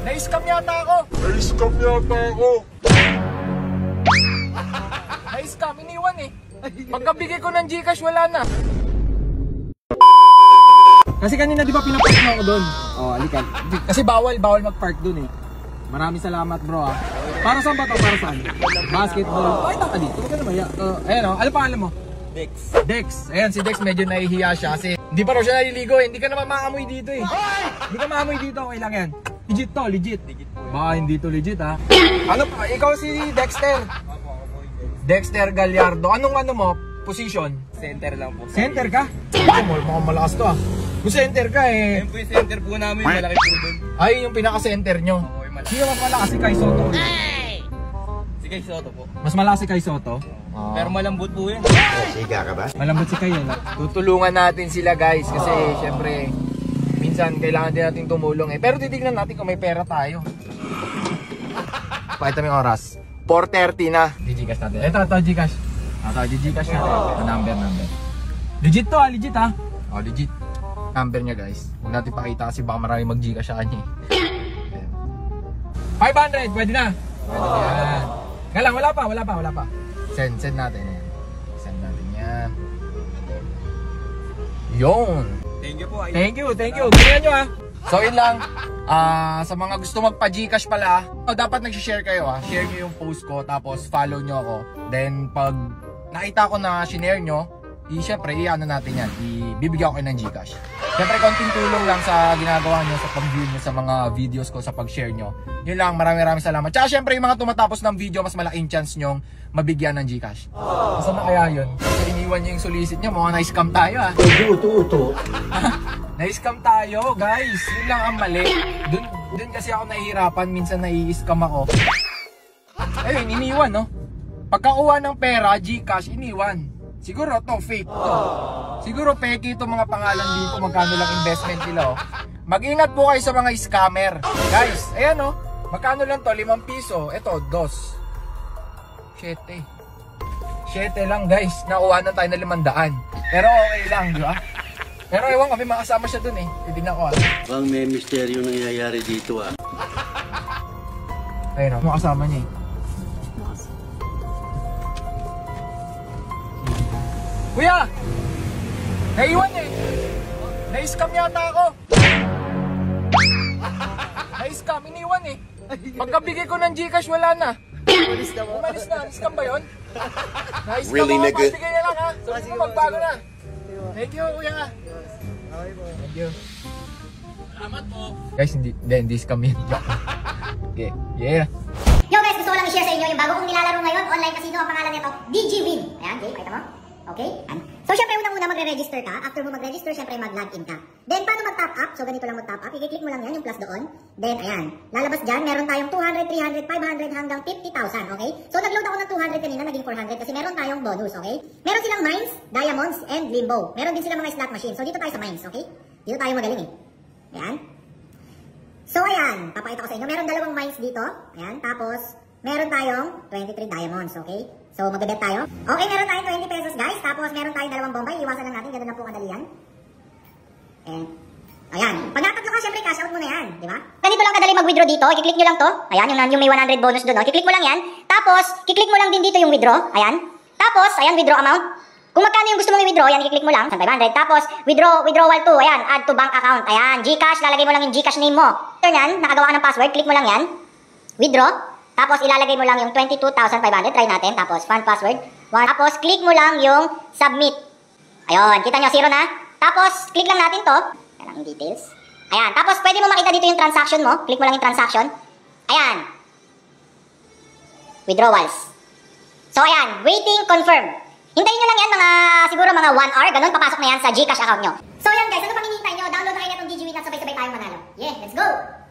Na-scam yata ako. Na-scam, iniwan eh. Pagkabigay ko ng Gcash, wala na. Kasi kanina di ba pinapark mo ako doon? Oh, halika. Kasi bawal mag-park doon eh. Maraming salamat bro ah. Para saan ba to? Para saan? Basketball. Ay, taka dito. Huwag ka naman. Ayan oh, ano pangalan mo? Dex. Dex. Ayan, si Dex medyo nahihiya siya kasi hindi pa raw siya naliligo eh. Hindi ka naman maamoy dito eh. Hindi ka maamoy dito, okay lang yan. Legit to, legit. Baka hindi to legit ha. Ano pa? Ikaw si Dexter. Dexter Gallardo. Anong ano mo? Position? Center lang po. Center ka? Mukhang malakas to ah. Kung center ka eh. Ayun po yung center po namin, malaki po doon. Ay, yung pinaka-center nyo. Sino mas malakas, si Kai Soto? Si Kai Soto po. Mas malakas si Kai Soto? Pero malambot po yan. Siga ka ba? Malambot si Kai yan. Tutulungan natin sila guys kasi syempre minsan kailangan din natin tumulong eh. Pero titignan natin kung may pera tayo. Pakita mo yung oras. 4:30 na. Gcash natin. Ito, Gcash. Gcash natin. Number. Legit to legit ha. Oh, legit. Number niya guys. Huwag natin pakita kasi baka marami mag-Gcash sa kanya. 500, pwede na. Pwede yan. Nga lang, wala pa. Send natin yan. Send natin yan. Yun. Thank you po. Thank you. Ganyan nyo ha. So yun lang. Sa mga gusto magpa-Gcash pala, dapat nag-share kayo ha. Share nyo yung post ko, tapos follow nyo ako. Then pag nakita ko na shinare nyo, siyempre, i-ano natin yan, ibibigyan ko kayo ng Gcash. Siyempre, konting tulong lang sa ginagawa nyo, sa pag-view nyo, sa mga videos ko, sa pag-share nyo. Yun lang, maraming salamat. Tsaka siyempre, yung mga tumatapos ng video, mas malaking chance nyong mabigyan ng Gcash. Saan na kaya yun? Kasi iniwan nyo yung solicit nyo, mga na-scam tayo ah. Uto. Na-scam tayo, guys. Yun lang ang mali. Dun kasi ako nahihirapan, minsan nai-scam ako. Ayun, iniwan no. Pagkakuha ng pera, Gcash, iniwan. Siguro to fake to. Siguro peke itong mga pangalan dito, magkano lang investment nila oh. Mag-ingat po kayo sa mga scammer. Guys, ayan oh. Magkano lang to? 5 piso. Ito, 2. 7 lang guys. Nakuha na tayo na 500. Pero okay lang, di ba? Pero ewan kami makasama siya dun eh. Titignan ko ah. Bang may misteryo nangyayari dito ah. Ayun oh, makasama niya eh. Kuya! Naiwan eh! Na-scam yata ako! Na-scam, iniwan eh! Pagkabigay ko ng Gcash, wala na! Umalis na! Na-scam ba yun? Na-scam really, ako, pabigay na lang ha! Sabi mo magbago na! Thank you kuya! Thank you! Salamat po! Guys, hindi scam yun. Okay, yeah! Yo guys, gusto ko lang i-share sa inyo yung bago kong nilalaro ngayon, online casino, ang pangalan nito, DigiWin. Ayan, okay, pakita mo. Okay? So, syempre, unang-una magre-register ka. After mo mag-register, syempre, mag-login ka. Then, paano mag-top up? So, ganito lang mag-top up. I-click mo lang yan, yung plus doon. Then, ayan. Lalabas dyan. Meron tayong 200, 300, 500, hanggang 50,000. Okay? So, nag-load ako ng 200 kanina, naging 400 kasi meron tayong bonus. Okay? Meron silang mines, diamonds, and limbo. Meron din silang mga slot machine. So, dito tayo sa mines. Okay? Dito tayo magaling eh. Ayan. So, ayan. Papakita ko sa inyo. Meron 2 mines dito. Ayan. Tapos, meron tayong 23 diamonds. Okay? So, mag-bet tayo. Okay, meron tayong 20 pesos guys. Tapos, meron tayong 2 bombay. Iwasan lang natin. Ganun lang po kadali yan. And, ayan. Pag natatlo ka, syempre, cash out mo na yan. Di ba? Ganito lang kadali mag-withdraw dito. I-click nyo lang to. Ayan, yung may 100 bonus doon. I-click mo lang yan. Tapos, i-click mo lang din dito yung withdraw. Ayan. Tapos, ayan, withdraw amount. Kung magkano yung gusto mong i-withdraw, yan, i-click mo lang. 500. Tapos, withdrawal 2. Ayan, add to bank account. Ayan, Gcash. Lalagay mo lang yung Gcash name mo. After yan, nakagawa ka ng password. Click mo lang yan. Withdraw. Tapos, ilalagay mo lang yung 22,500. Try natin. Tapos, fund password. 1. Tapos, click mo lang yung submit. Ayun. Kita nyo, 0 na. Tapos, click lang natin to. Yan ang details. Ayan. Tapos, pwede mo makita dito yung transaction mo. Click mo lang yung transaction. Ayan. Withdrawals. So, ayan. Waiting, confirm. Hintayin nyo lang yan siguro mga 1 hour. Ganun, papasok na yan sa Gcash account nyo. So, yan guys. Ano pang hinihintay nyo? Download na kayo na itong DigiWin at sabay-sabay tayong manalo. Yeah, let's go!